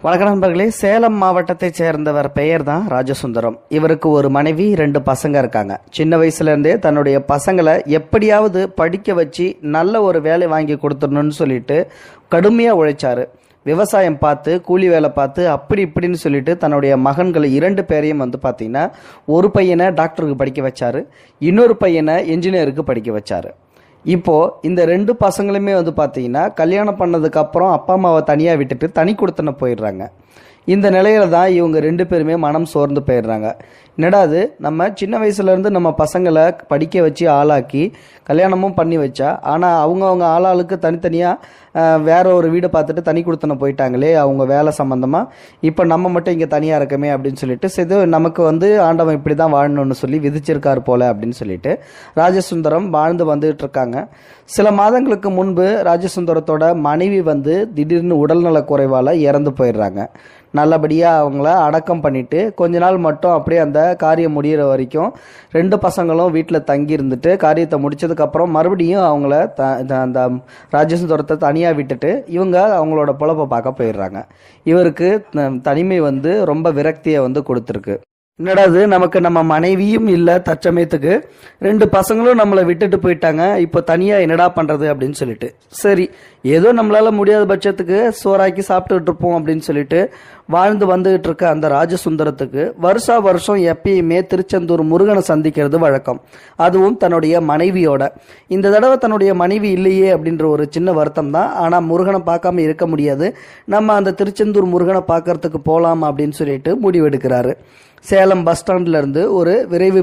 வணக்கம் நண்பர்களே. சேலம் மாவட்டத்தைச் சேர்ந்தவர் பெயர் தான் ராஜசுந்தரம். இவருக்கு ஒரு மனைவி, 2 பசங்க இருக்காங்க. சின்ன வயசுலேருந்தே தன்னுடைய பசங்களை எப்படியாவது படிக்க வச்சு நல்ல ஒரு வேலை வாங்கி கொடுத்துடணும்னு சொல்லிட்டு கடுமையாக உழைச்சாரு. விவசாயம் பார்த்து, கூலி வேலை பார்த்து, அப்படி இப்படின்னு சொல்லிட்டு தன்னுடைய மகன்களை 2 பேரையும் பார்த்தீங்கன்னா, ஒரு பையனை டாக்டருக்கு படிக்க வச்சாரு, இன்னொரு பையனை என்ஜினியருக்கு படிக்க வச்சாரு. இப்போது இந்த 2 பசங்களுமே பார்த்தீங்கன்னா கல்யாணம் பண்ணதுக்கு அப்புறம் அப்பா அம்மாவை தனியாக விட்டுட்டு தனி கொடுத்தன போயிடுறாங்க. இந்த நிலையில தான் இவங்க 2 பேருமே மனம் சோர்ந்து போயிடுறாங்க. என்னடா அது, நம்ம சின்ன வயசுலேருந்து நம்ம பசங்களை படிக்க வச்சு ஆளாக்கி கல்யாணமும் பண்ணி வச்சா, ஆனால் அவங்க ஆளாளுக்கு தனித்தனியாக வேற ஒரு வீடை பார்த்துட்டு தனி கொடுத்தன போயிட்டாங்களே அவங்க வேலை சம்மந்தமாக. இப்போ நம்ம மட்டும் இங்கே தனியாக இருக்கமே அப்படின்னு சொல்லிட்டு, சரி நமக்கு ஆண்டவன் இப்படி தான் வாழணும்னு சொல்லி விதிச்சிருக்கார் போல அப்படின்னு சொல்லிட்டு ராஜசுந்தரம் வாழ்ந்து வந்துட்டு இருக்காங்க. சில மாதங்களுக்கு முன்பு ராஜசுந்தரத்தோட மனைவி திடீர்னு உடல்நல குறைவால் இறந்து போயிடுறாங்க. நல்லபடியாக அவங்கள அடக்கம் பண்ணிட்டு கொஞ்ச நாள் மட்டும் அப்படியே அந்த காரியம் முடிகிற வரைக்கும் 2 பசங்களும் வீட்டில் தங்கி இருந்துட்டு காரியத்தை முடிச்சதுக்கப்புறம் மறுபடியும் அவங்கள அந்த ராஜசுந்தரத்தை தனியாக விட்டுட்டு இவங்க அவங்களோட பொழப்பை பார்க்க போயிடுறாங்க. இவருக்கு தனிமை ரொம்ப விரக்தியை கொடுத்துருக்கு. என்னடாது, நமக்கு நம்ம மனைவியும் இல்லை, தற்சமயத்துக்கு 2 பசங்களும் நம்மளை விட்டுட்டு போயிட்டாங்க, இப்போ தனியாக என்னடா பண்ணுறது அப்படின்னு சொல்லிட்டு, சரி ஏதோ நம்மளால முடியாத பட்சத்துக்கு சோறாக்கி சாப்பிட்டுட்டு இருப்போம் அப்படின்னு சொல்லிட்டு வாழ்ந்து வந்துகிட்டு இருக்க அந்த ராஜசுந்தரத்துக்கு வருஷம் எப்பயுமே திருச்செந்தூர் முருகனை சந்திக்கிறது வழக்கம். அதுவும் தன்னுடைய மனைவியோட. இந்த தடவை தன்னுடைய மனைவி இல்லையே அப்படின்ற ஒரு சின்ன வருத்தம் தான். ஆனால் முருகனை பார்க்காம இருக்க முடியாது, நம்ம அந்த திருச்செந்தூர் முருகனை பார்க்கறதுக்கு போகலாம் அப்படின்னு சொல்லிட்டு முடிவெடுக்கிறாரு. சேலம் பஸ் ஸ்டாண்ட்ல இருந்து ஒரு விரைவு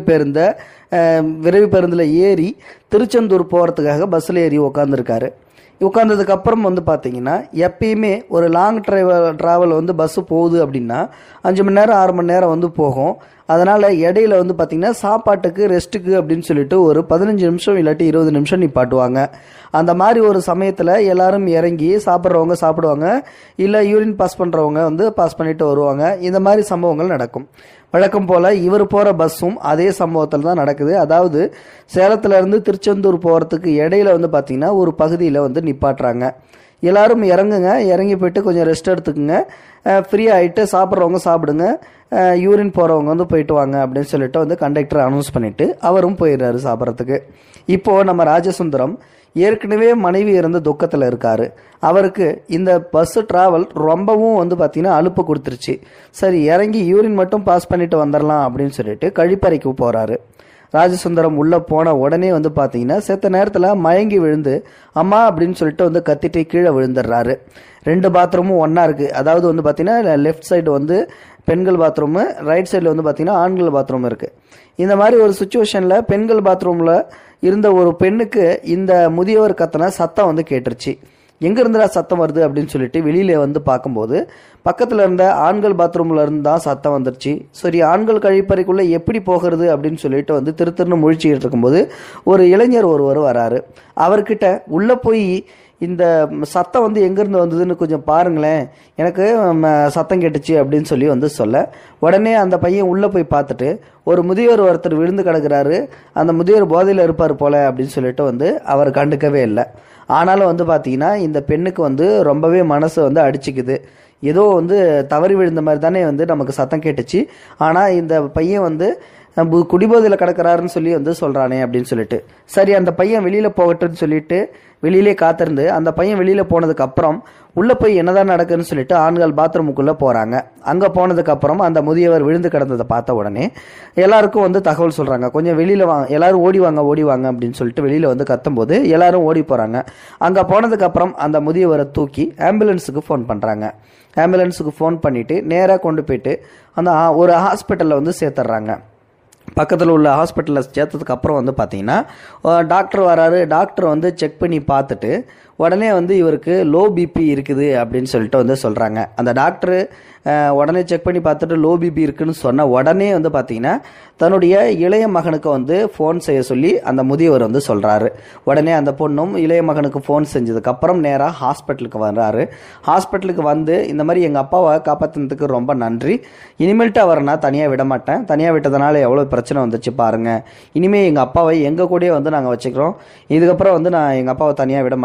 பேருந்தில் ஏறி திருச்செந்தூர் போகிறதுக்காக பஸ்ஸில் ஏறி உட்காந்துருக்காரு. உட்காந்ததுக்கு அப்புறம் பார்த்தீங்கன்னா, எப்பயுமே ஒரு லாங் ட்ராவல் பஸ்ஸு போகுது அப்படின்னா 5 மணி நேரம் 6 மணி நேரம் போகும். அதனால் இடையில பார்த்தீங்கன்னா சாப்பாட்டுக்கு, ரெஸ்ட்டுக்கு அப்படின்னு சொல்லிட்டு ஒரு 15 நிமிஷம் இல்லாட்டி 20 நிமிஷம் நிப்பாட்டுவாங்க. அந்த மாதிரி ஒரு சமயத்தில் எல்லாரும் இறங்கி சாப்பிட்றவங்க சாப்பிடுவாங்க, இல்லை யூரின் பாஸ் பண்ணுறவங்க பாஸ் பண்ணிட்டு வருவாங்க. இந்த மாதிரி சம்பவங்கள் நடக்கும். வழக்கம் போல் இவர் போகிற பஸ்ஸும் அதே சம்பவத்தில் தான் நடக்குது. அதாவது சேலத்திலேருந்து திருச்செந்தூர் போகிறதுக்கு இடையில பார்த்தீங்கன்னா ஒரு பகுதியில் நிப்பாட்டுறாங்க. எல்லாரும் இறங்குங்க, இறங்கி போயிட்டு கொஞ்சம் ரெஸ்ட் எடுத்துக்குங்க, ஃப்ரீ ஆகிட்டு சாப்பிட்றவங்க சாப்பிடுங்க, யூரின் போகிறவங்க போயிட்டு வாங்க அப்படின்னு சொல்லிட்டு கண்டக்டர் அனௌன்ஸ் பண்ணிவிட்டு அவரும் போயிடுறாரு சாப்பிட்றதுக்கு. இப்போது நம்ம ராஜசுந்தரம் ஏற்கனவே மனைவி இறந்த துக்கத்தில் இருக்காரு. அவருக்கு இந்த பஸ் டிராவல் ரொம்பவும் பார்த்தீங்கன்னா அலுப்பு கொடுத்துருச்சு. சரி இறங்கி யூரின் மட்டும் பாஸ் பண்ணிட்டு வந்துடலாம் அப்படின்னு சொல்லிட்டு கழிப்பறைக்கு போகிறாரு. ராஜசுந்தரம் உள்ளே போன உடனே பார்த்தீங்கன்னா செத்த நேரத்தில் மயங்கி விழுந்து அம்மா அப்படின்னு சொல்லிட்டு கத்திட்டு கீழே விழுந்துடுறாரு. 2 பாத்ரூமும் ஒன்றா இருக்குது. அதாவது பார்த்தீங்கன்னா லெஃப்ட் சைடு பெண்கள் பாத்ரூமு, ரைட் சைடில் பார்த்தீங்கன்னா ஆண்கள் பாத்ரூம் இருக்குது. இந்த மாதிரி ஒரு சுச்சுவேஷனில் பெண்கள் பாத்ரூமில் இருந்த ஒரு பெண்ணுக்கு இந்த முதியவர் கத்தின சத்தம் கேட்டுருச்சு. எங்கேருந்துடா சத்தம் வருது அப்படின்னு சொல்லிட்டு வெளியில பார்க்கும்போது பக்கத்தில் இருந்த ஆண்கள் பாத்ரூமில் இருந்து தான் சத்தம் வந்துருச்சு. சரி ஆண்கள் கழிப்பறைக்குள்ளே எப்படி போகிறது அப்படின்னு சொல்லிட்டு திருத்திருன்னு முழிச்சிக்கிட்டு இருக்கும்போது ஒரு இளைஞர் ஒருவர் வராரு. அவர்கிட்ட உள்ளே போய் இந்த சத்தம் எங்கேருந்து வந்ததுன்னு கொஞ்சம் பாருங்களேன், எனக்கு சத்தம் கேட்டுச்சு அப்படின்னு சொல்லி சொல்ல, உடனே அந்த பையன் உள்ளே போய் பார்த்துட்டு ஒரு முதியோர் ஒருத்தர் விழுந்து கிடக்கிறாரு, அந்த முதியோர் போதையில் இருப்பார் போல அப்படின்னு சொல்லிட்டு அவர் கண்டுக்கவே இல்லை. ஆனாலும் பார்த்தீங்கன்னா இந்த பெண்ணுக்கு ரொம்பவே மனசு அடிச்சுக்குது. ஏதோ தவறி விழுந்த மாதிரி தானே நமக்கு சத்தம் கேட்டுச்சு, ஆனால் இந்த பையன் குடிபோதையில் கிடக்கிறாருன்னு சொல்லி சொல்கிறானே அப்படின்னு சொல்லிட்டு, சரி அந்த பையன் வெளியில் போகட்டுன்னு சொல்லிட்டு வெளியிலே காத்திருந்து அந்த பையன் வெளியில் போனதுக்கு அப்புறம் உள்ளே போய் என்னதான் நடக்குதுன்னு சொல்லிட்டு ஆண்கள் பாத்ரூமுக்குள்ளே போகிறாங்க. அங்கே போனதுக்கப்புறம் அந்த முதியவர் விழுந்து கிடந்ததை பார்த்த உடனே எல்லாருக்கும் தகவல் சொல்கிறாங்க, கொஞ்சம் வெளியில் வாங்க, எல்லாரும் ஓடி வாங்க அப்படின்னு சொல்லிட்டு வெளியில் கத்தும்போது எல்லாரும் ஓடி போகிறாங்க. அங்கே போனதுக்கப்புறம் அந்த முதியவரை தூக்கி ஆம்புலன்ஸுக்கு ஃபோன் பண்ணுறாங்க. ஆம்புலன்ஸுக்கு ஃபோன் பண்ணிவிட்டு நேராக கொண்டு போயிட்டு அந்த ஒரு ஹாஸ்பிட்டலில் சேர்த்துட்றாங்க. பக்கத்தில் உள்ள ஹாஸ்பிட்டலில் சேர்த்ததுக்கு அப்புறம் பார்த்தீங்கன்னா டாக்டர் வராரு. டாக்டர் செக் பண்ணி பார்த்துட்டு உடனே இவருக்கு லோ பிபி இருக்குது அப்படின்னு சொல்லிட்டு சொல்கிறாங்க. அந்த டாக்டரு உடனே செக் பண்ணி பார்த்துட்டு லோ பிபி இருக்குன்னு சொன்ன உடனே பார்த்தீங்கன்னா தன்னுடைய இளைய மகனுக்கு ஃபோன் செய்ய சொல்லி அந்த முதியவர் சொல்கிறாரு. உடனே அந்த பொண்ணும் இளைய மகனுக்கு ஃபோன் செஞ்சதுக்கப்புறம் நேராக ஹாஸ்பிட்டலுக்கு வர்றாரு. ஹாஸ்பிட்டலுக்கு இந்த மாதிரி எங்கள் அப்பாவை காப்பாற்றினதுக்கு ரொம்ப நன்றி, இனிமேல்ட்டு அவரை நான் தனியாக விட மாட்டேன், தனியாக விட்டதுனால எவ்வளோ பிரச்சனை வந்துச்சு பாருங்கள், இனிமேல் எங்கள் அப்பாவை எங்கள் கூடயே நாங்கள் வச்சுக்கிறோம், இதுக்கப்புறம் நான் எங்கள் அப்பாவை தனியாக விட மாட்டேன், இது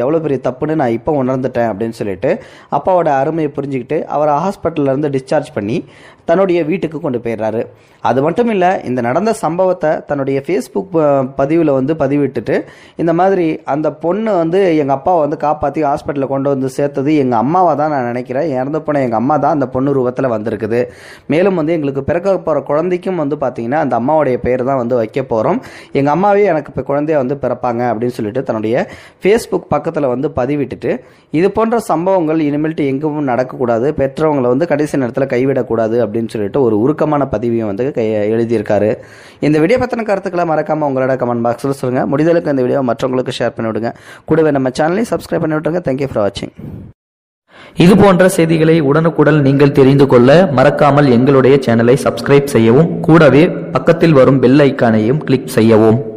எவ்வளோ பெரிய தப்புன்னு நான் இப்போ உணர்ந்துட்டேன் அப்படின்னு சொல்லிட்டு அப்பாவோட அருமையை புரிஞ்சுக்கிட்டு அவரை ஹாஸ்பிட்டல்லேருந்து டிஸ்சார்ஜ் பண்ணி தன்னுடைய வீட்டுக்கு கொண்டு போயிடுறாரு. அது மட்டும் இல்லை, இந்த நடந்த சம்பவத்தை தன்னுடைய ஃபேஸ்புக் பதிவில் வந்து பதிவிட்டுட்டு இந்த மாதிரி அந்த பொண்ணு வந்து எங்கள் அப்பாவை வந்து காப்பாற்றி ஹாஸ்பிட்டலில் கொண்டு வந்து சேர்த்தது எங்கள் அம்மாவை தான் நான் நினைக்கிறேன். இறந்து போன எங்கள் அம்மா தான் அந்த பொண்ணு ரூபத்தில் வந்திருக்குது. மேலும் வந்து எங்களுக்கு பிறக்க போகிற குழந்தைக்கும் வந்து பார்த்திங்கன்னா அந்த அம்மாவுடைய பேர் தான் வந்து வைக்க போகிறோம். எங்கள் அம்மாவே எனக்கு இப்போ குழந்தைய வந்து பிறப்பாங்க அப்படின்னு சொல்லிட்டு தன்னுடைய ஃபேஸ்புக் பக்கத்தில் வந்து பதிவிட்டுட்டு இது போன்ற சம்பவங்கள் இனிமேல்ட்டு எங்கும் நடக்கக்கூடாது, பெற்றவங்களை வந்து கடைசி நேரத்தில் கைவிடக்கூடாது அப்படின்னு சொல்லிட்டு ஒரு உருக்கமான பதிவையும் வந்து எழுதியிருக்காரு. இந்த வீடியோ பற்றின கருத்துக்களை மறக்காமல் உங்களோட கமெண்ட் பாக்ஸில் சொல்லுங்கள். முடிதலுக்கு இந்த வீடியோ மற்றவங்களுக்கு ஷேர் பண்ணி விடுங்க. கூடவே நம்ம சேனலையும் சப்ஸ்கிரைப் பண்ணி விட்டுருங்க. தேங்க்யூ ஃபார் வாட்சிங். இது போன்ற செய்திகளை உடனுக்குடன் நீங்கள் தெரிந்து கொள்ள மறக்காமல் எங்களுடைய சேனலை சப்ஸ்கிரைப் செய்யவும், கூடவே பக்கத்தில் வரும் பெல் ஐக்கானையும் கிளிக் செய்யவும்.